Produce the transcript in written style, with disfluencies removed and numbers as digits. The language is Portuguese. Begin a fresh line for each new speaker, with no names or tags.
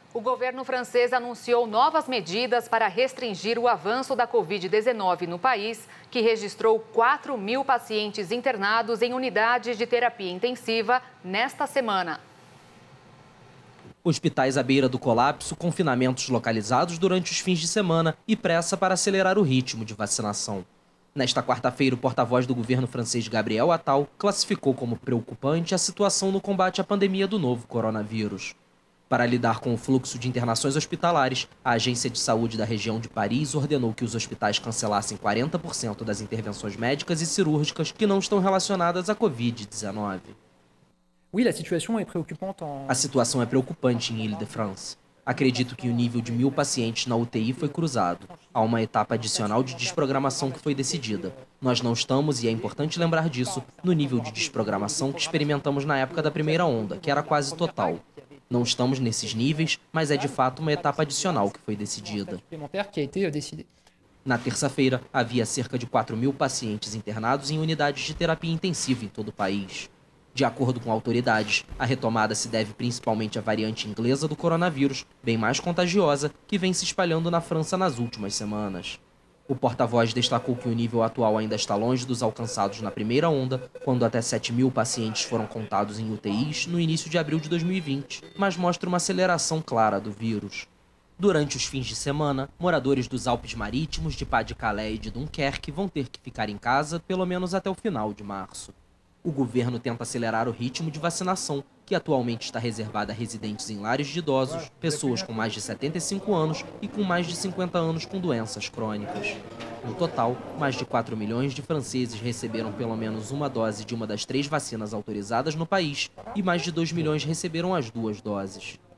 O governo francês anunciou novas medidas para restringir o avanço da Covid-19 no país, que registrou 4.000 pacientes internados em unidades de terapia intensiva nesta semana.
Hospitais à beira do colapso, confinamentos localizados durante os fins de semana e pressa para acelerar o ritmo de vacinação. Nesta quarta-feira, o porta-voz do governo francês, Gabriel Attal, classificou como preocupante a situação no combate à pandemia do novo coronavírus. Para lidar com o fluxo de internações hospitalares, a Agência de Saúde da região de Paris ordenou que os hospitais cancelassem 40% das intervenções médicas e cirúrgicas que não estão relacionadas à Covid-19. A situação é preocupante em Île-de-France. Acredito que o nível de 1.000 pacientes na UTI foi cruzado. Há uma etapa adicional de desprogramação que foi decidida. Nós não estamos, e é importante lembrar disso, no nível de desprogramação que experimentamos na época da primeira onda, que era quase total. Não estamos nesses níveis, mas é de fato uma etapa adicional que foi decidida. Na terça-feira, havia cerca de 4.000 pacientes internados em unidades de terapia intensiva em todo o país. De acordo com autoridades, a retomada se deve principalmente à variante inglesa do coronavírus, bem mais contagiosa, que vem se espalhando na França nas últimas semanas. O porta-voz destacou que o nível atual ainda está longe dos alcançados na primeira onda, quando até 7.000 pacientes foram contados em UTIs no início de abril de 2020, mas mostra uma aceleração clara do vírus. Durante os fins de semana, moradores dos Alpes Marítimos, de Pas-de-Calais e de Dunkerque vão ter que ficar em casa pelo menos até o final de março. O governo tenta acelerar o ritmo de vacinação, que atualmente está reservado a residentes em lares de idosos, pessoas com mais de 75 anos e com mais de 50 anos com doenças crônicas. No total, mais de 4 milhões de franceses receberam pelo menos uma dose de uma das 3 vacinas autorizadas no país e mais de 2 milhões receberam as 2 doses.